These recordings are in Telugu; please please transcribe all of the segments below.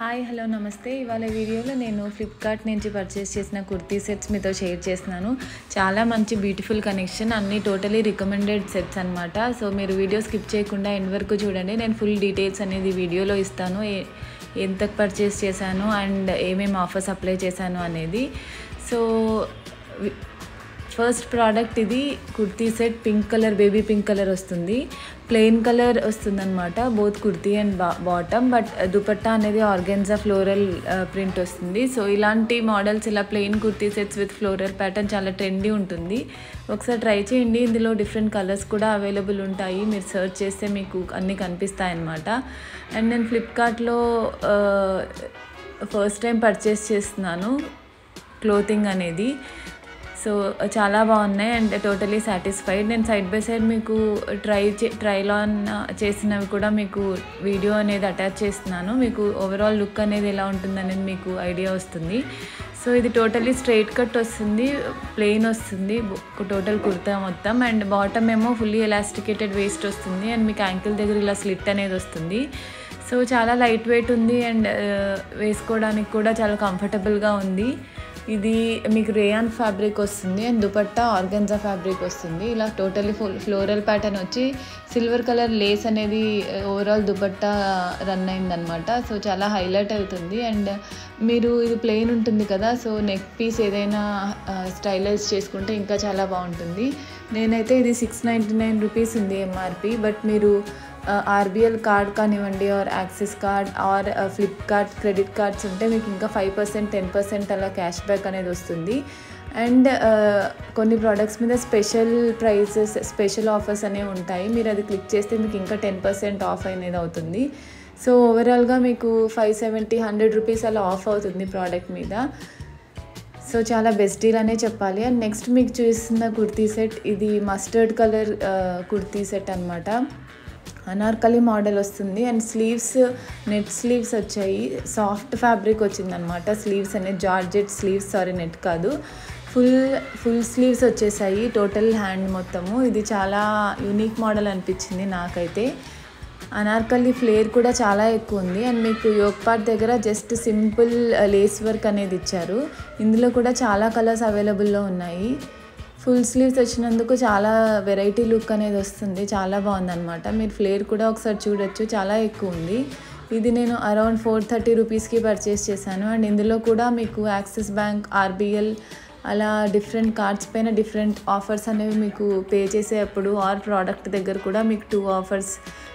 హాయ్ హలో నమస్తే. ఇవాళ వీడియోలో నేను ఫ్లిప్కార్ట్ నుంచి పర్చేస్ చేసిన కుర్తీ సెట్స్ మీతో షేర్ చేస్తున్నాను. చాలా మంచి బ్యూటిఫుల్ కలెక్షన్, అన్నీ టోటలీ రికమెండెడ్ సెట్స్ అనమాట. సో మీరు వీడియో స్కిప్ చేయకుండా ఎండ్ వరకు చూడండి. నేను ఫుల్ డీటెయిల్స్ అనేది వీడియోలో ఇస్తాను, ఎంత పర్చేస్ చేశాను అండ్ ఏమేమి ఆఫర్స్ అప్లై చేశాను అనేది. సో ఫస్ట్ ప్రోడక్ట్ ఇది kurti set. Pink colour, baby pink colour వస్తుంది. ప్లెయిన్ కలర్ వస్తుందన్నమాట both kurti and bottom. But dupatta అనేది ఆర్గెన్జా ఫ్లోరల్ ప్రింట్ వస్తుంది. సో ఇలాంటి మోడల్స్, ఇలా plain kurti sets with floral pattern చాలా ట్రెండీ ఉంటుంది. ఒకసారి ట్రై చేయండి. ఇందులో డిఫరెంట్ కలర్స్ కూడా అవైలబుల్ ఉంటాయి. మీరు సర్చ్ చేస్తే మీకు అన్నీ కనిపిస్తాయి అన్నమాట. అండ్ నేను ఫ్లిప్కార్ట్లో ఫస్ట్ టైం పర్చేస్ చేస్తున్నాను క్లోతింగ్ అనేది. సో చాలా బాగున్నాయి అండ్ టోటలీ సాటిస్ఫైడ్. నేను సైడ్ బై సైడ్ మీకు ట్రైల్ ఆన్ చేసినవి కూడా మీకు వీడియో అనేది అటాచ్ చేస్తున్నాను. మీకు ఓవరాల్ లుక్ అనేది ఎలా ఉంటుందనేది మీకు ఐడియా వస్తుంది. సో ఇది టోటలీ స్ట్రైట్ కట్ వస్తుంది, ప్లెయిన్ వస్తుంది టోటల్ కుర్తా మొత్తం. అండ్ బాటమ్ ఏమో ఫుల్లీ ఎలాస్టికేటెడ్ వేస్ట్ వస్తుంది అండ్ మీకు యాంకిల్ దగ్గర ఇలా స్లిట్ అనేది వస్తుంది. సో చాలా లైట్ వెయిట్ ఉంది అండ్ వేసుకోవడానికి కూడా చాలా కంఫర్టబుల్గా ఉంది. ఇది మీకు రేయాన్ ఫ్యాబ్రిక్ వస్తుంది అండ్ దుపట్టా ఆర్గెన్జా ఫ్యాబ్రిక్ వస్తుంది. ఇలా టోటలీ ఫ్లోరల్ ప్యాటర్న్ వచ్చి సిల్వర్ కలర్ లేస్ అనేది ఓవరాల్ దుపట్టా రన్ అయిందనమాట. సో చాలా హైలైట్ అవుతుంది. అండ్ మీరు ఇది ప్లెయిన్ ఉంటుంది కదా, సో నెక్ పీస్ ఏదైనా స్టైలైజ్ చేసుకుంటే ఇంకా చాలా బాగుంటుంది. నేనైతే ఇది 699 రూపీస్ ఉంది ఎంఆర్పి. బట్ మీరు ఆర్బిఎల్ కార్డ్ కానివ్వండి, or Axis card or Flipkart credit cards ఉంటే మీకు ఇంకా 5%, 10% అలా క్యాష్ బ్యాక్ అనేది వస్తుంది. అండ్ కొన్ని ప్రోడక్ట్స్ మీద స్పెషల్ ప్రైసెస్, స్పెషల్ ఆఫర్స్ అనేవి ఉంటాయి. మీరు అది క్లిక్ చేస్తే మీకు ఇంకా 10% ఆఫ్ అనేది అవుతుంది. సో ఓవరాల్గా మీకు 570, 100 రూపీస్ అలా ఆఫ్ అవుతుంది ప్రోడక్ట్ మీద. సో చాలా బెస్ట్ డీల్ అనే చెప్పాలి. అండ్ నెక్స్ట్ మీకు చూస్తున్న కుర్తీ సెట్, ఇది మస్టర్డ్ కలర్ కుర్తీ సెట్ అనమాట. అనార్కలి మోడల్ వస్తుంది అండ్ స్లీవ్స్ నెట్ స్లీవ్స్ వచ్చాయి. సాఫ్ట్ ఫ్యాబ్రిక్ వచ్చిందనమాట స్లీవ్స్ అనేది, జార్జెట్ స్లీవ్స్, సారీ నెట్ కాదు, ఫుల్ స్లీవ్స్ వచ్చేసాయి టోటల్ హ్యాండ్ మొత్తము. ఇది చాలా యూనిక్ మోడల్ అనిపించింది నాకైతే. అనార్కలి ఫ్లేర్ కూడా చాలా ఎక్కువ ఉంది అండ్ మీకు యోక్ పార్ట్ దగ్గర జస్ట్ సింపుల్ లేస్ వర్క్ అనేది ఇచ్చారు. ఇందులో కూడా చాలా కలర్స్ అవైలబుల్లో ఉన్నాయి. ఫుల్ స్లీవ్స్ వచ్చినందుకు చాలా వెరైటీ లుక్ అనేది వస్తుంది, చాలా బాగుందన్నమాట. మీరు ఫ్లేర్ కూడా ఒకసారి చూడొచ్చు, చాలా ఎక్కువ ఉంది. ఇది నేను అరౌండ్ 430 రూపీస్కి పర్చేస్ చేశాను. అండ్ ఇందులో కూడా మీకు యాక్సిస్ బ్యాంక్, ఆర్బిఎల్ అలా డిఫరెంట్ కార్డ్స్ పైన డిఫరెంట్ ఆఫర్స్ అనేవి మీకు పే చేసేటప్పుడు ఆర్ ప్రోడక్ట్ దగ్గర కూడా మీకు 2 ఆఫర్స్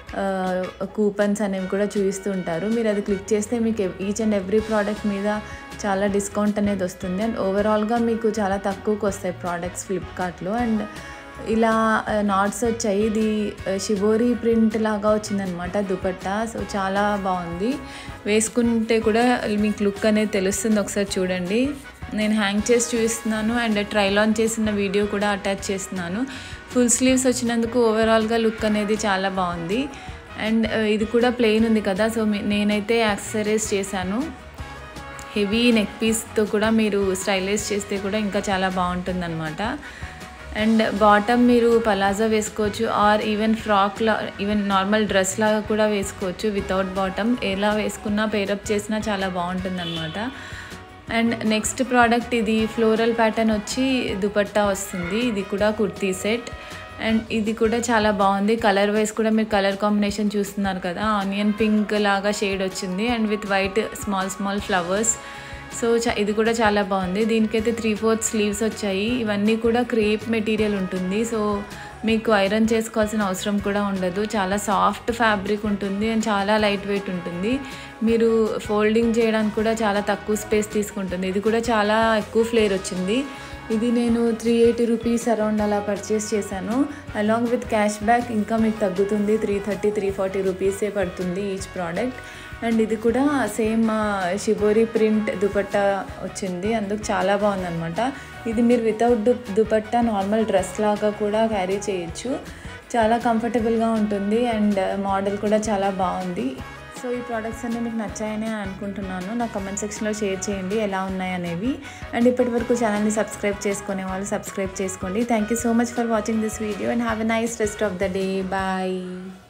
కూపన్స్ అనేవి కూడా చూపిస్తూ ఉంటారు. మీరు అది క్లిక్ చేస్తే మీకు ఈచ్ అండ్ ఎవ్రీ ప్రోడక్ట్ మీద చాలా డిస్కౌంట్ అనేది వస్తుంది. అండ్ ఓవరాల్గా మీకు చాలా తక్కువకి వస్తాయి ప్రోడక్ట్స్ ఫ్లిప్కార్ట్లో. అండ్ ఇలా నాట్స్ వచ్చాయి. ఇది షిబోరి ప్రింట్ లాగా వచ్చిందనమాట దుపట్టా. సో చాలా బాగుంది, వేసుకుంటే కూడా మీకు లుక్ అనేది తెలుస్తుంది. ఒకసారి చూడండి, నేను హ్యాంగ్ చేసి చూపిస్తున్నాను అండ్ ట్రైల్ ఆన్ చేసిన వీడియో కూడా అటాచ్ చేస్తున్నాను. ఫుల్ స్లీవ్స్ వచ్చినందుకు ఓవరాల్గా లుక్ అనేది చాలా బాగుంది. అండ్ ఇది కూడా ప్లెయిన్ ఉంది కదా, సో నేనైతే యాక్సెసరీస్ చేశాను. హెవీ నెక్ పీస్తో కూడా మీరు స్టైలైజ్ చేస్తే కూడా ఇంకా చాలా బాగుంటుంది అనమాట. అండ్ బాటమ్ మీరు పలాజో వేసుకోవచ్చు ఆర్ ఈవెన్ ఫ్రాక్లా, ఈవెన్ నార్మల్ డ్రెస్ లాగా కూడా వేసుకోవచ్చు వితౌట్ బాటమ్. ఎలా వేసుకున్నా పేరప్ చేసినా చాలా బాగుంటుంది అనమాట. అండ్ నెక్స్ట్ ప్రోడక్ట్, ఇది ఫ్లోరల్ ప్యాటర్న్ వచ్చి దుపట్టా వస్తుంది. ఇది కూడా కుర్తీ సెట్ అండ్ ఇది కూడా చాలా బాగుంది. కలర్ వైజ్ కూడా మీరు కలర్ కాంబినేషన్ చూస్తున్నారు కదా, ఆనియన్ పింక్ లాగా షేడ్ వచ్చింది and with white small flowers. So ఇది కూడా చాలా బాగుంది. దీనికైతే 3/4 స్లీవ్స్ వచ్చాయి. ఇవన్నీ కూడా క్రేప్ మెటీరియల్ ఉంటుంది. సో మీకు ఐరన్ చేసుకోవాల్సిన అవసరం కూడా ఉండదు. చాలా సాఫ్ట్ ఫ్యాబ్రిక్ ఉంటుంది అండ్ చాలా లైట్ వెయిట్ ఉంటుంది. మీరు ఫోల్డింగ్ చేయడానికి కూడా చాలా తక్కువ స్పేస్ తీసుకుంటుంది. ఇది కూడా చాలా ఎక్కువ ఫ్లేర్ వచ్చింది. ఇది నేను 380 రూపీస్ అరౌండ్ అలా పర్చేస్ చేశాను. అలాంగ్ విత్ క్యాష్ బ్యాక్ ఇంకా మీకు తగ్గుతుంది, 330, 340 రూపీసే పడుతుంది ఈచ్ ప్రోడక్ట్. అండ్ ఇది కూడా సేమ్ షిబోరి ప్రింట్ దుపట్టా వచ్చింది, అందుకు చాలా బాగుందన్నమాట. ఇది మీరు వితౌట్ దుపట్టా నార్మల్ డ్రెస్ లాగా కూడా క్యారీ చేయొచ్చు, చాలా కంఫర్టబుల్గా ఉంటుంది అండ్ మోడల్ కూడా చాలా బాగుంది. సో ఈ ప్రోడక్ట్స్ అన్నీ మీకు నచ్చాయని అనుకుంటున్నాను. నా కమెంట్ సెక్షన్లో షేర్ చేయండి ఎలా ఉన్నాయి అనేవి. అండ్ ఇప్పటి వరకు ఛానల్ని సబ్స్క్రైబ్ చేసుకునే వాళ్ళు సబ్స్క్రైబ్ చేసుకోండి. Thank you so much for watching this video and have a nice rest of the day. Bye.